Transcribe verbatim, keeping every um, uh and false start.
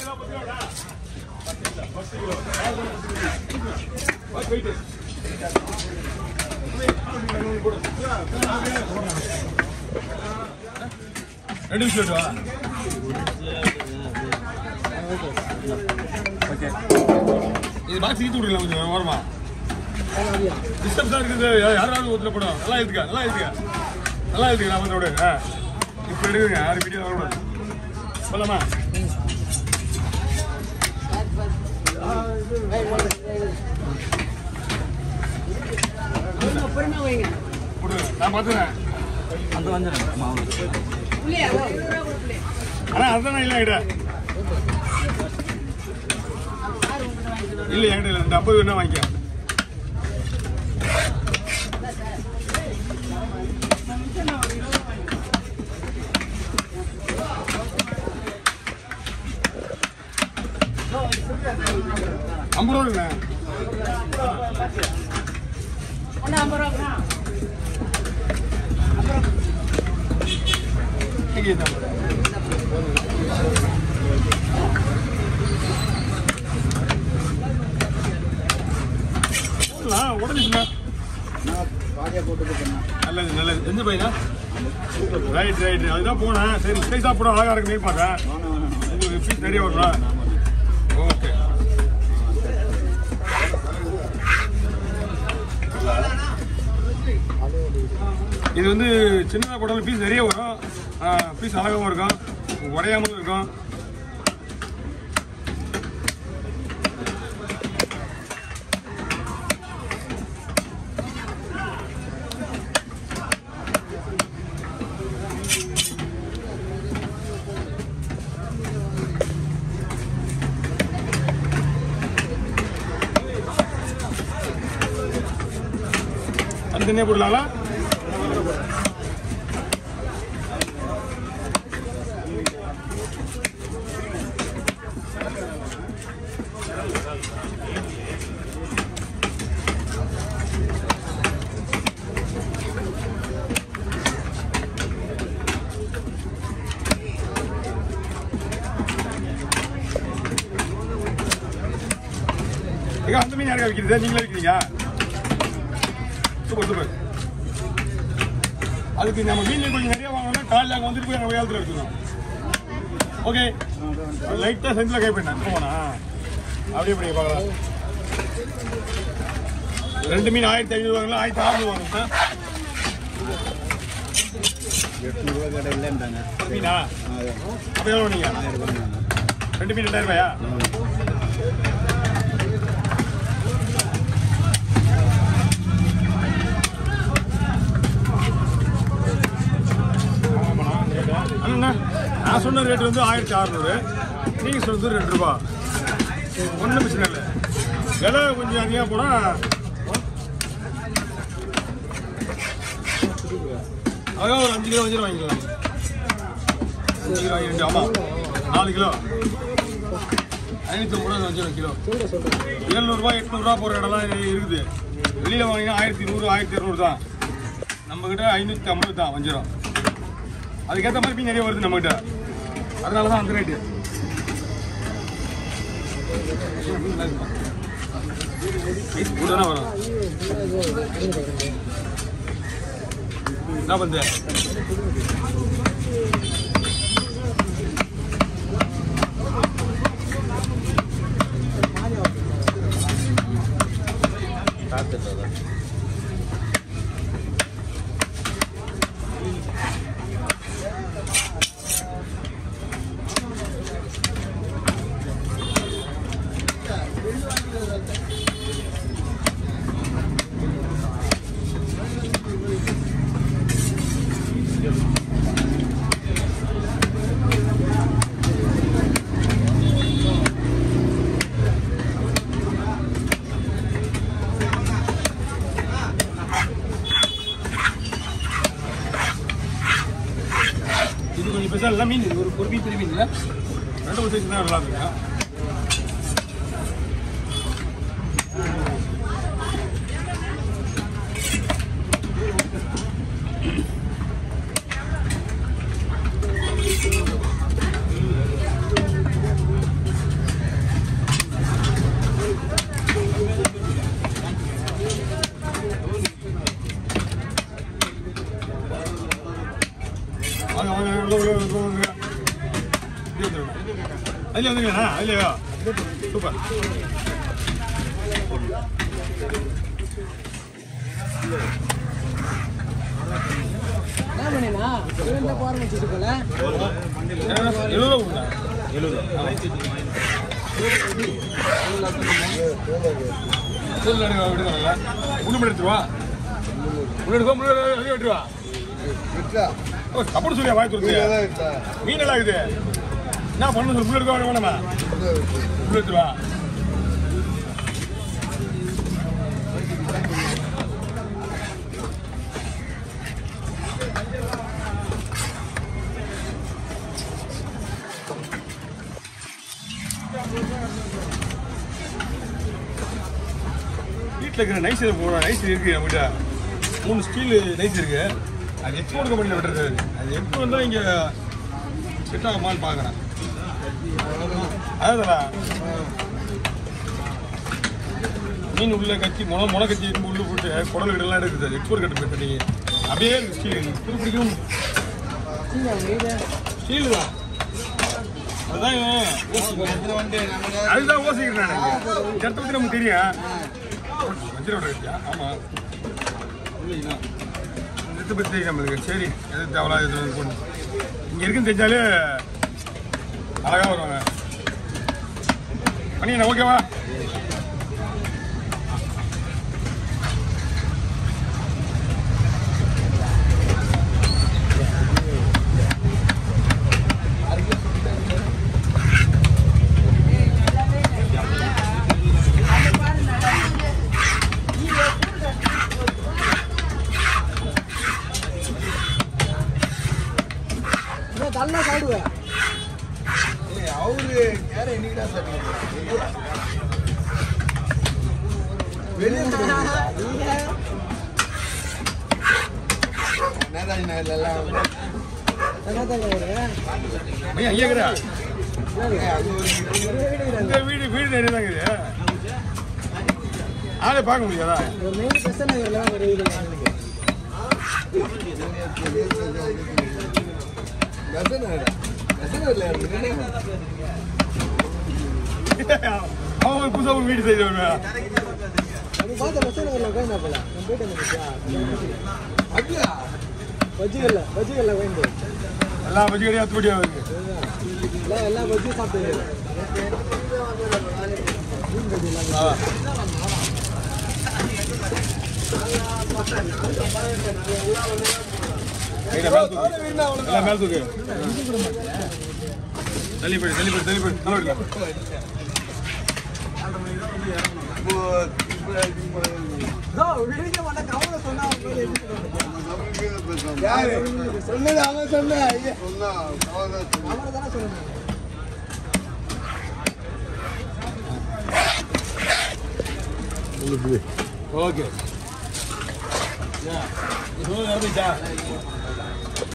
ரெண்டு விஷயம் ஓகே இது பாக்ஸ் ஈத்து விடுங்களா கொஞ்சம் ஓரமா டிஸ்டர்ப்ஸா இருக்குது யாராவது ஒருத்தர் போடும் நல்லா இருக்குக்கா நல்லா இருக்குக்கா நல்லா இருக்குங்க நான் வந்து ஆ இப்போ எடுக்குங்க யாரும் வீடியோ வரக்கூடாது சொல்லலாமா நான் பார்த்துறேன் அந்த வந்துடுறேன் ஆனா அதுதான் இல்லை என்கிட்ட இல்லை என்கிட்ட இல்லை இந்த ஐம்பது வேணா வாங்கிக்க ஐம்பது ரூபா இருக்குண்ணே ஐம்பது ரூபா உடஞ்சிச்சுண்ணா நல்லது நல்லது எந்த பையனா ரைட் ரைட் அதுதான் போனேன் சரி சைஸாக போட அழகாக இருக்குன்னு பார்த்தேன் உங்களுக்கு பீஸ் நிறைய வரும்ல ஓகே இது வந்து சின்னதாக போட்டாலும் பீஸ் நிறைய வரும் பீஸ் அழகாகவும் இருக்கும் உடையாமலும் இருக்கும் அது தனியாக போடலாங்களா அந்த மீன் யாருக்கா விற்கிறது நீங்களே விற்கிறீங்க சூப்பர் சூப்பர் அதுக்கு நம்ம மீன் கொஞ்சம் நிறைய வாங்கணும்னா காலையில் அங்கே வந்துட்டு போய் நம்ம வேலத்தில் எடுத்துக்கணும் ஓகே லைட்டாக செஞ்சில் கை பண்ணேன் போனா அப்படியே அப்படியே பார்க்கலாம் ரெண்டு மீன் ஆயிரத்தி ஐநூறு வாங்கலாம் ஆயிரத்தி அறுநூறு வாங்க எட்நூறுவா கடை இல்லைன்றாங்க மீனா அப்போ எவ்வளோ நீங்கள் ரெண்டு மீன் ரெண்டாயிரம் ரூபாயா நான் சொன்ன ரேட்டு வந்து ஆயிரத்தி அறுநூறு நீங்கள் சொல்றது ரெண்டு ரூபா ஒன்றும் பிரச்சனை இல்லை விலை கொஞ்சம் அதிகமாக போனால் அழகாக ஒரு அஞ்சு கிலோ வஞ்சிரம் வாங்கிக்கலாம் அஞ்சு கிலோ வாங்கி ஆமாம் நாலு கிலோ ஐநூற்றி ஐம்பது ரூபா வஞ்சிரம் கிலோ ஏழ்நூறுபா எட்நூறுரூவா போகிற இடம்லாம் இருக்குது வெளியில் வாங்கினா ஆயிரத்தி நூறு ஆயிரத்தி இரநூறு தான் நம்மக்கிட்ட ஐநூற்றி ஐம்பது தான் வஞ்சிரம் அதுக்கேற்ற மாதிரி மீன் நிறைய வருது நம்மகிட்ட அதனால தான் அந்த ரேட்டு கூட வரும் என்ன பண்ண ஸ்பெஷல் மீன் ஒரு ஒரு மீன் பெரிய மீன் இல்லை ரெண்டு ஒரு சைஸ் தான் நல்லா இருக்குங்க அதுல வந்துங்களா அதுலயா சூப்பர் என்ன பண்ணினா இந்த ஃபார்ம் வச்சிட்டு போல எழுபது ரூபா எழுபது சொல்லுங்க விடுங்க முன்னூறு எடுத்துருவா முன்னூறு முன்னூறு அதிகம் எடுத்துருவா கப்படு சொல்லியா வாய் கொடுத்து மீன் எல்லாம் இருக்குது என்ன பண்ணு சொல்லு முன்னூறு ரூபா வேணுமா முன்னூறு எடுத்துருவா வீட்டில் இருக்கிற நைஸ் போடுறோம் நைஸ் இருக்குது நம்மகிட்ட மூணு ஸ்டீல் நைஸ் இருக்குது அது எக்ஸ்போர்ட் கம்பெனியில் விட்டுருக்காரு அது எப்போ வந்தால் இங்கே செட் ஆகுமான்னு பார்க்குறேன் அதான் மீன் உள்ள கட்டி முளை முளை கட்டி உள்ளே போட்டு குடல் வீடெல்லாம் இருக்குது அது எக்ஸ்போர்ட் கட்டு போயிட்டு நீங்கள் அப்படியே ஸ்டீல் பிடிக்கும் ஸ்டீல் தான் அதுதான் அதுதான் யோசிக்கிறேன் நான் இடத்த பற்றி நமக்கு தெரியும் வஞ்சிரோட இருக்கியா ஆமாம் இல்லைங்களா இடத்த பற்றி தெரியும் நம்மளுக்கு சரி எது தேவலா எது பொண்ணு இங்கே இருக்குன்னு தெரிஞ்சாலே அழகாக வருவாங்க பண்ணிங்கண்ணா ஓகேவா நல்லா சாப்பிடுவேன் அவரு யார என்னைக்கிட்டா சார் வெளியே நேதாஜி நகர்ல எல்லாம் ஐயா ஐயா இந்த வீடு வீடு நிறைய தான் இருக்குது ஆளே பார்க்க முடியாதா மெயின் பிரச்சனை அவன் புதுசாக ஒரு வீடு செய்வாங்க பார்த்த பிரச்சனை உட்காந்து போல போயிட்டு பஜ்ஜிகள்ல பஜ்ஜிகள்ல வாங்கி எல்லா பஜ்ஜி கடையும் அத்துப்படியாக இருக்கு எல்லாம் எல்லா பஜ்ஜியும் சாப்பிட்டு எல்லாம் மேல் தூக்கு தள்ளி போய் தள்ளி போய் தள்ளி போய் தலைவடிக்கலாம் சொன்னது அவன் சொன்ன ஓகே நடந்துச்சா